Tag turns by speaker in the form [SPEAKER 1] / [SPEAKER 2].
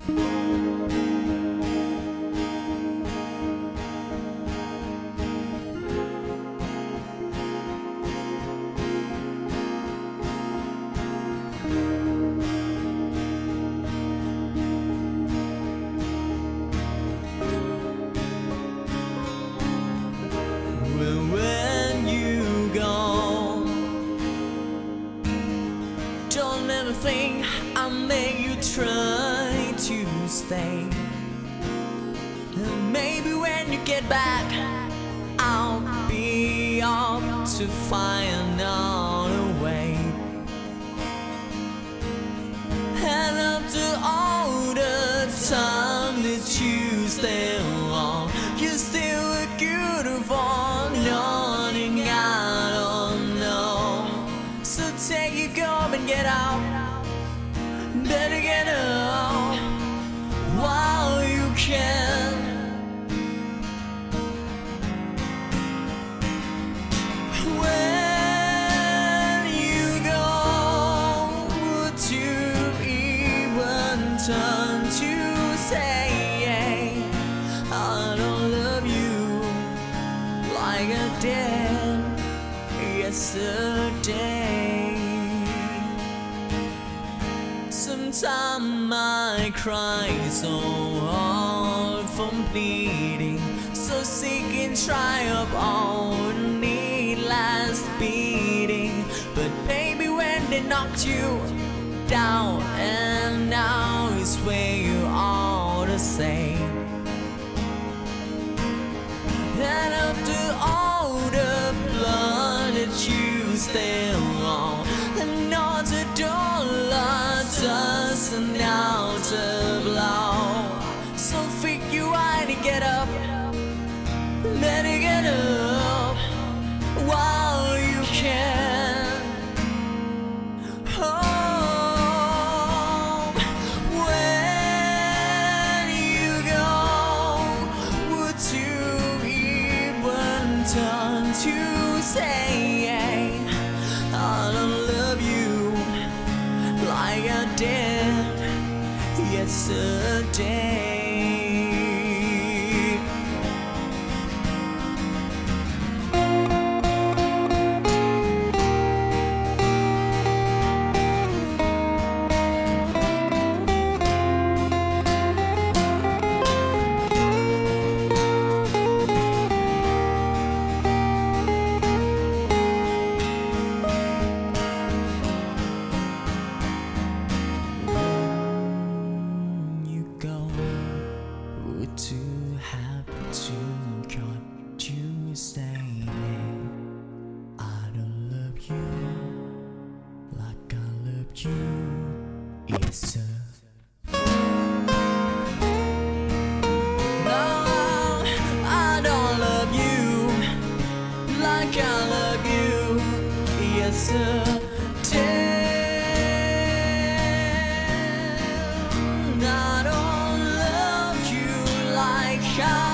[SPEAKER 1] Don't ever think I'll make you try to stay. And maybe when you get back, I'll be up to find out a way. And after all the time that you stay alone, you're still a beautiful morning. I don't know. So take your go and get out. Better get out while you can. When you go, would you even turn to say I don't love you like I did yesterday? Sometimes I cry so hard from bleeding, so sick and tired of all needless beating. But baby, when they knocked you down, and now is where you ought to say. And after all the blood that you stay alone, and not a dollar doesn't out to blow. So freak you out to get up, better get up while you can. Oh, when you go, would you even turn to say I don't love you like I did yesterday? To have to cut you saying I don't love you like I love you. It's a no, I don't love you like I love you yesterday. I don't love you like I